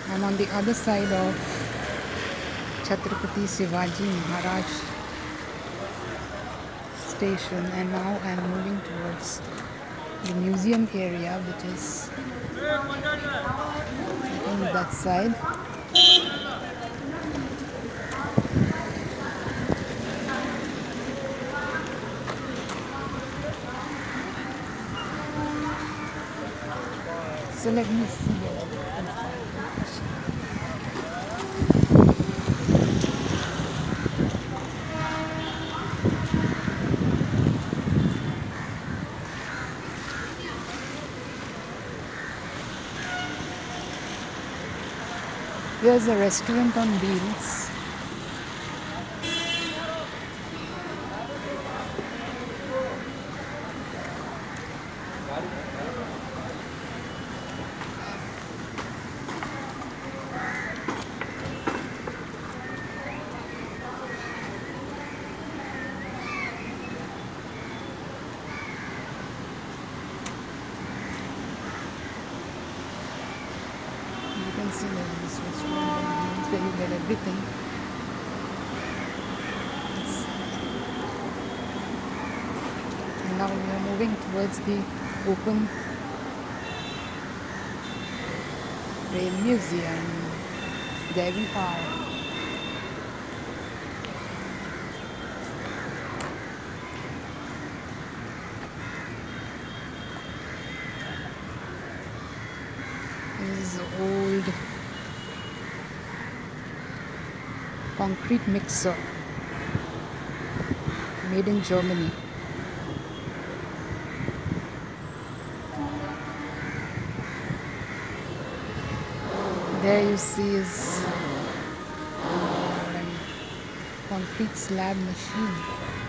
I'm on the other side of Chhatrapati Shivaji Maharaj station, and now I'm moving towards the museum area, which is I think that side. So let me see where I can find it. Here's a restaurant on wheels. You can see there's this restaurant on wheels where you get everything. And now we are moving towards the open rail museum. There we are. This is old concrete mixer made in Germany. There you see is concrete slab machine.